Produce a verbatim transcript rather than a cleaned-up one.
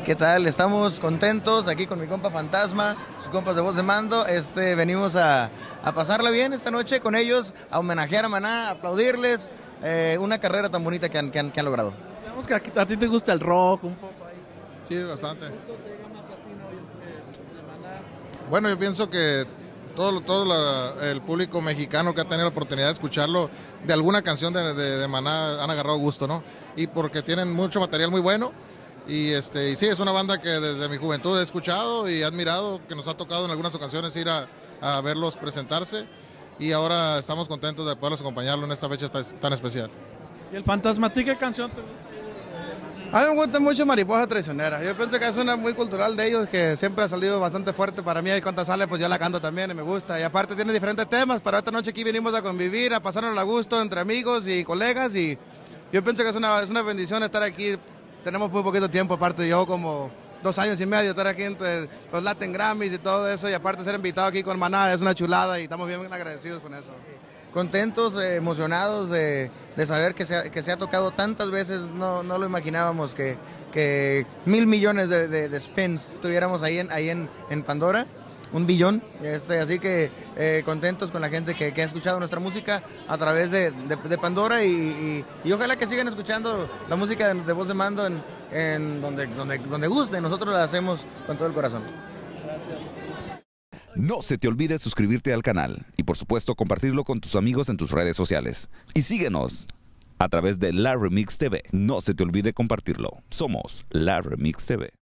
¿Qué tal? Estamos contentos aquí con mi compa Fantasma, sus compas de Voz de Mando. Este, venimos a, a pasarla bien esta noche con ellos, a homenajear a Maná, a aplaudirles eh, una carrera tan bonita que han, que han, que han logrado. Sabemos que a, a ti te gusta el rock un poco ahí. Sí, bastante. Bueno, yo pienso que todo, todo la, el público mexicano que ha tenido la oportunidad de escucharlo, de alguna canción de, de, de Maná han agarrado gusto, ¿no? Y porque tienen mucho material muy bueno. Y, este, y sí, es una banda que desde mi juventud he escuchado y he admirado, que nos ha tocado en algunas ocasiones ir a, a verlos presentarse. Y ahora estamos contentos de poderlos acompañarlo en esta fecha tan especial. ¿Y el Fantasma, a ti qué canción te gusta? A mí me gusta mucho Mariposa Traicionera. Yo pienso que es una muy cultural de ellos, que siempre ha salido bastante fuerte para mí. Y cuando sale, pues yo la canto también y me gusta. Y aparte tiene diferentes temas. Para esta noche aquí venimos a convivir, a pasarnos a gusto entre amigos y colegas. Y yo pienso que es una, es una bendición estar aquí. Tenemos muy poquito tiempo, aparte yo como dos años y medio, estar aquí entre los Latin Grammys y todo eso. Y aparte ser invitado aquí con Maná es una chulada y estamos bien agradecidos con eso. Contentos, eh, emocionados de, de saber que se, ha, que se ha tocado tantas veces, no, no lo imaginábamos que, que mil millones de, de, de spins tuviéramos ahí en, ahí en, en Pandora, un billón, este, así que eh, contentos con la gente que, que ha escuchado nuestra música a través de, de, de Pandora y, y, y ojalá que sigan escuchando la música de, de Voz de Mando en, en donde, donde, donde guste, nosotros la hacemos con todo el corazón. Gracias. No se te olvide suscribirte al canal y por supuesto compartirlo con tus amigos en tus redes sociales. Y síguenos a través de La Remix T V. No se te olvide compartirlo. Somos La Remix T V.